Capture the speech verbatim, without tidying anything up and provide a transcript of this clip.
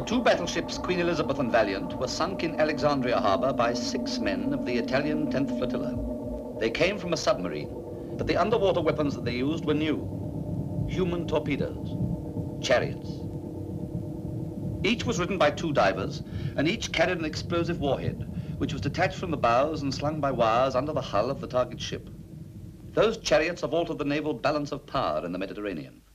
two battleships, Queen Elizabeth and Valiant, were sunk in Alexandria harbor by six men of the Italian tenth Flotilla. They came from a submarine, but the underwater weapons that they used were new. Human torpedoes, chariots. Each was ridden by two divers, and each carried an explosive warhead, which was detached from the bows and slung by wires under the hull of the target ship. Those chariots have altered the naval balance of power in the Mediterranean.